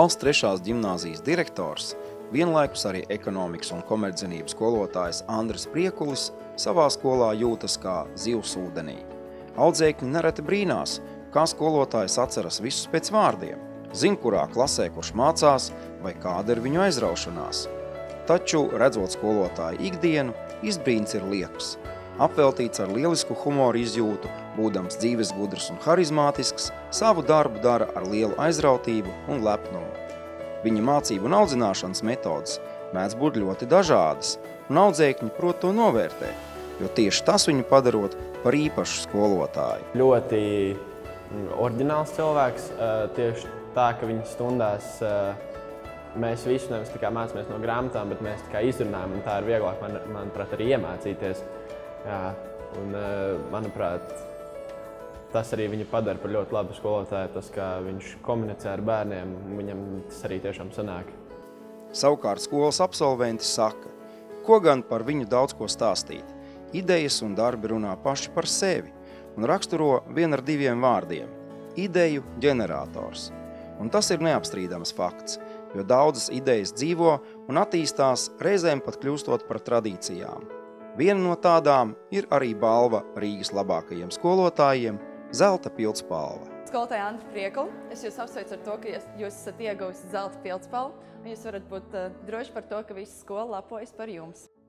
Valsts 3. ģimnāzijas direktors, vienlaikus arī ekonomikas un komercdarbības skolotājs Andris Priekulis savā skolā jūtas kā zivs ūdenī. Audzēkņi nereti brīnās, kā skolotājs atceras visus pēc vārdiem, zina, kurā klasē kurš mācās vai kāda ir viņu aizraušanās. Taču, redzot skolotāju ikdienu, izbrīns ir liekas. Apveltīts ar lielisku humoru izjūtu, būdams dzīvesgudrs un harizmātisks, savu darbu dara ar lielu aizrautību un lepnumu. Viņa mācību un audzināšanas metodas mēdz būt ļoti dažādas, un audzēkņi prot to novērtēt, jo tieši tas viņu padarot par īpašu skolotāju. Ļoti oriģināls cilvēks, tieši tā, ka viņa stundās mēs visu nevis mācāmies no grāmatām, bet mēs izrunājam, un tā ir vieglāk, manuprāt, arī iemācīties. Jā, un, manuprāt, tas arī viņu padara par ļoti labu skolotāju, tas, kā viņš komunicē ar bērniem, viņam tas arī tiešām sanāk. Savukārt skolas absolventi saka, ko gan par viņu daudz ko stāstīt. Idejas un darbi runā paši par sevi un raksturo vien ar 2 vārdiem – ideju ģenerators. Un tas ir neapstrīdams fakts, jo daudzas idejas dzīvo un attīstās, reizēm pat kļūstot par tradīcijām. Viena no tādām ir arī balva Rīgas labākajiem skolotājiem – Zelta pildspalva. Skolotāja Andri Priekuli, es jūs apsveicu ar to, ka jūs esat ieguvusi Zelta pildspalvu, un jūs varat būt droši par to, ka visa skola lepojas par jums.